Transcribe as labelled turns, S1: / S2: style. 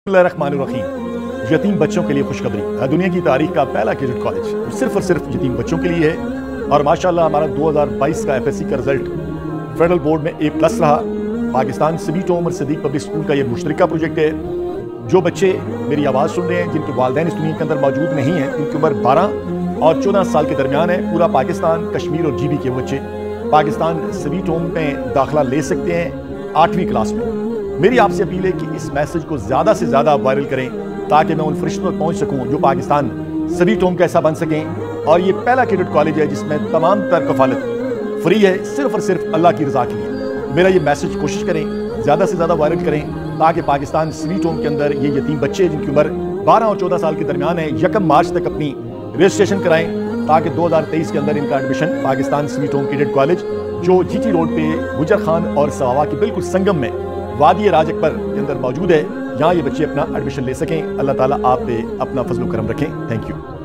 S1: बिस्मिल्लाहिर्रहमानिर्रहीम। यतीम बच्चों के लिए खुशखबरी। दुनिया की तारीख का पहला कैडेट कॉलेज सिर्फ और सिर्फ यतीम बच्चों के लिए है। और माशाल्लाह हमारा 2022 का एफएससी का रिजल्ट फेडरल बोर्ड में A+ रहा। पाकिस्तान सभी टॉम और सदीक पब्लिक स्कूल का ये मुश्तरका प्रोजेक्ट है। जो बच्चे मेरी आवाज़ सुन रहे हैं, जिनके वालिदैन इस दुनिया के अंदर मौजूद नहीं हैं, जिनकी उम्र 12 और 14 साल के दरमियान है, पूरा पाकिस्तान, कश्मीर और GB के बच्चे पाकिस्तान सभी टॉम में दाखिला ले सकते हैं 8वीं क्लास में। मेरी आपसे अपील है कि इस मैसेज को ज़्यादा से ज़्यादा वायरल करें ताकि मैं उन फरिश्तों तक पहुँच सकूँ जो पाकिस्तान सभी टॉम का हिस्सा बन सकें। और ये पहला कैडेट कॉलेज है जिसमें तमाम तर कफालत फ्री है, सिर्फ और सिर्फ अल्लाह की रज़ा के लिए। मेरा ये मैसेज कोशिश करें ज़्यादा से ज़्यादा वायरल करें ताकि पाकिस्तान सभी टॉम के अंदर ये यतीम बच्चे जिनकी उम्र 12 और 14 साल के दरमियान है 1 मार्च तक अपनी रजिस्ट्रेशन कराएं ताकि 2023 के अंदर इनका एडमिशन पाकिस्तान सभी टॉम कैडेट कॉलेज जो GT रोड पे गुजर खान और सवावा के बिल्कुल संगम में वादी राज अकबर के अंदर मौजूद है, यहाँ ये बच्चे अपना एडमिशन ले सकें। अल्लाह ताला आप पे अपना फजल करम रखें। Thank you.